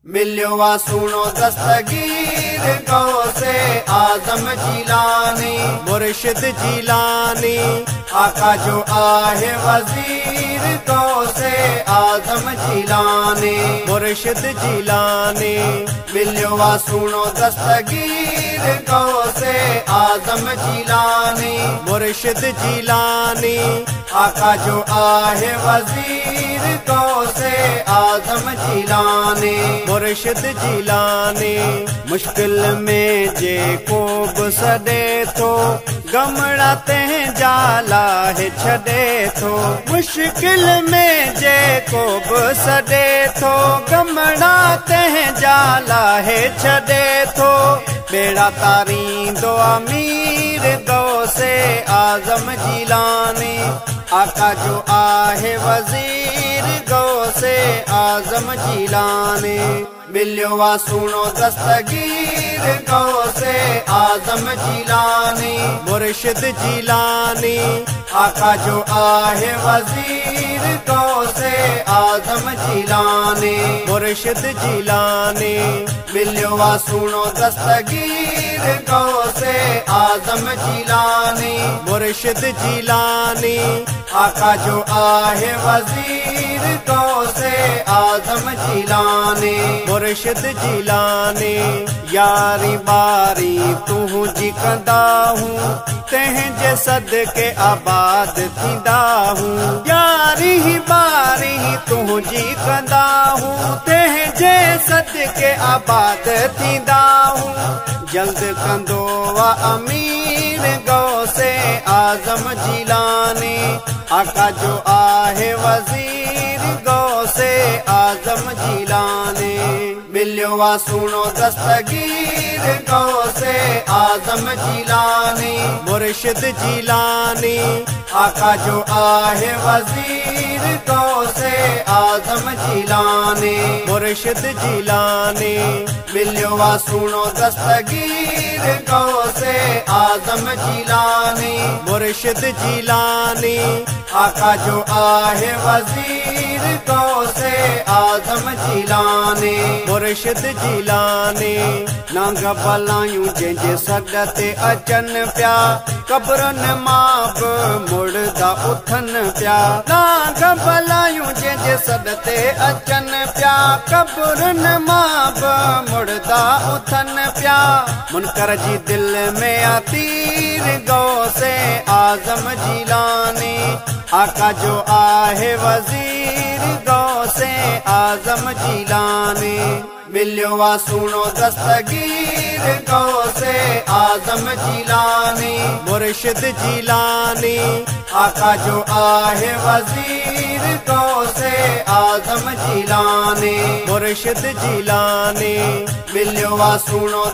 मिलियो वा सुनो दस्तगीर गौसे आजम जिलानी मुर्शिद जिलानी आका जो आहे वजीर गौसे आजम जिलानी मुर्शिद जिलानी मिलियो वा सुनो दस्तगीर गौसे आजम जिलानी मुर्शिद जिलानी आका जो आहे वजीर गौसे आजम जिलानी मुर्शिद जिलानी मुश्किल में जे को बि सॾे थो गमड़ा तंह जाला है छॾे थो मुश्किल में जे को बि सॾे थो गमड़ा तंह जाला है छॾे थो बेड़ा तारींदो अमीर गौसे आजम जिलानी आका जो आहे वजीर गौसे आजम जिलानी मिलियो वा सुनो दस्तगीर गौसे आजम जिलानी मुर्शिद जिलानी आका जो आहे वजीर गौसे आजम जिलानी मुर्शिद जिलानी मिलियो वा सुनो दस्तगीर गौसे आजम जिलानी मुर्शिद जिलानी आका जो आहे वजीर गौसे आजम जिलानी मुर्शिद जिलानी यारी बारी तुझी कंदा हूँ तंहिंजे सदके आबाद थींदा हूँ यारी बारी तुझी कंदा हूँ तंहिंजे सदके आबाद थींदा हूँ जल्द कंदो वा अमीर गौसे आजम जिलानी आका जो आहे वजीर गौसे आजम जिलानी मिलियो वा सुनो दस्तगीर गौसे आजम जिलानी मुर्शिद जिलानी आका जो आहे वजीर गौसे आजम जिलानी मुर्शिद जिलानी मिलियो वा सुनो दस्तगीर गौसे आजम जिलानी मुर्शिद जिलानी आका जो आहे वजीर गौसे आजम जिलानी मुर्शिद जिलानी नांग भलायूं जंहिंजे सॾ ते अचनि पिया कब्रनि मां बि मुड़दा उथनि पिया नांग भलायूं जंहिंजे सॾ ते अचनि पिया कब्रनि मां बि मुड़दा उथनि पिया मुनकर जी दिलि में आ तीर गौसे आजम जिलानी आका जो आहे वजीर गौसे आजम जिलानी मिलियो वा सुनो दस्तगीर गौसे आजम जिलानी मुर्शिद जिलानी आका जो आहे वजीर गौसे आजम जिलानी मुर्शिद जिलानी मिलियो वा सुनो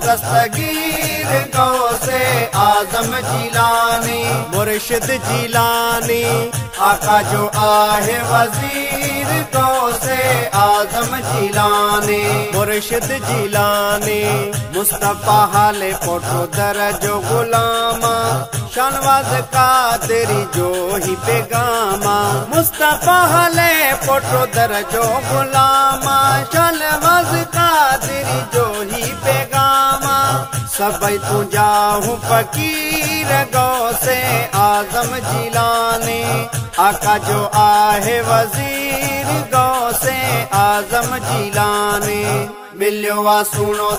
दस्तगीर गौसे आजम जिलानी मुर्शिद जिलानी आका जो आहे वजीर गौसे आजम जिलानी मुर्शिद जिलानी मुस्तफा हाले पोठो दरजो गुलामा शानवाज कादरी जो ही बेगामा मुस्तफा हाले पोठो दरजो गुलामा शानवाज कादरी जो ही बेगामा सबई तुझा हूँ फकीर गौसे आजम जिलानी आका जो आहे वजीर गौसे आजम जिलानी मिलियो वा सुनो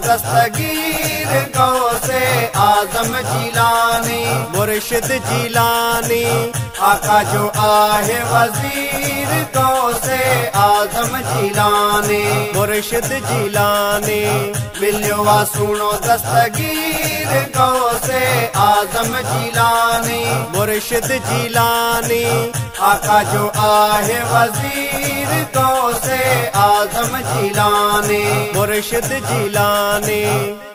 दस्तगीर गौसे आजम जिलानी मुर्शिद जिलानी आका जो आहे वजीर गौसे आजम जिलानी मुर्शिद जिलानी मिलियो वा सुनो दस्तगीर गौसे आजम जिलानी मुर्शिद जिलानी आका जो आहे वजीर गौसे आजम जिलानी मुर्शिद जिलानी।